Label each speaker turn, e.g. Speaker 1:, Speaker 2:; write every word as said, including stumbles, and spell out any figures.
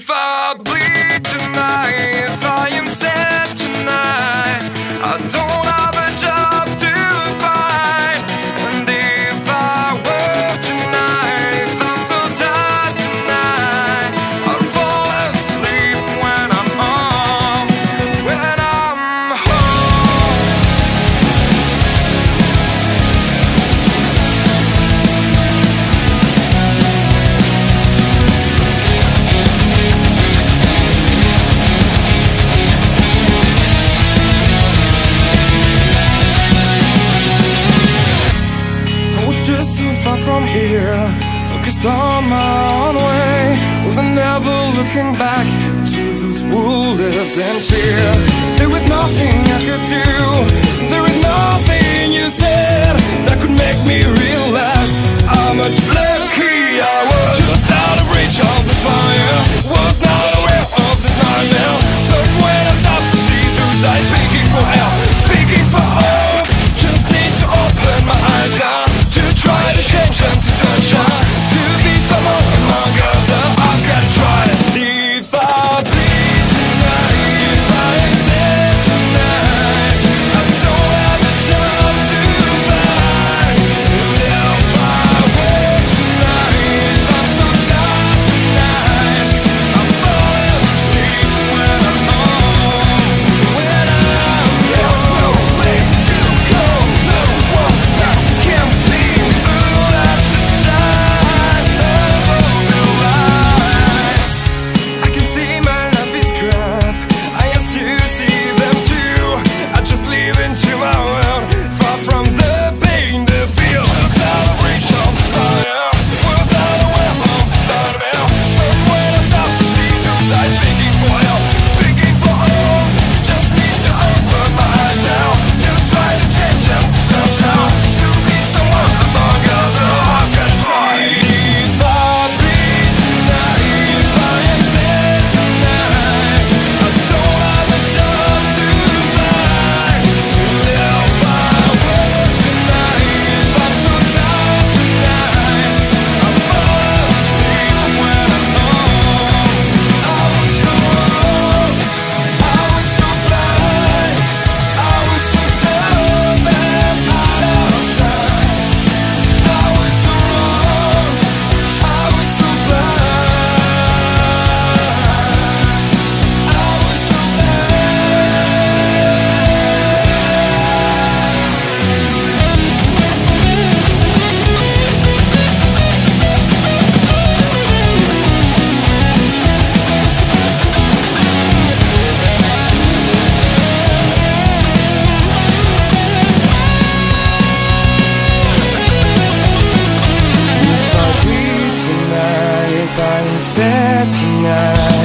Speaker 1: If I bleed tonight, if I am sad tonight, I don't have a job to find. And if I work tonight, if I'm so tired tonight, I'll fall asleep when I'm home, when I'm home. Just so far from here, focused on my own way, with never looking back to those who lived in fear. There was nothing I could do, there was nothing you said that could make me realize how much lucky I was. Just out of reach of the fire, was not aware of this nightmare. But when I stopped to see through sight, begging for help, begging for hope, just need to open my eyes now, to try to change them to sunshine, to be someone among others. I've got to try it. If I bleed tonight, if I am sad tonight, I don't have a job to find. And if I work tonight, if I'm so tired tonight, I'm falling asleep when I'm home, when I'm There's no way to go, no one that can see. Sad tonight.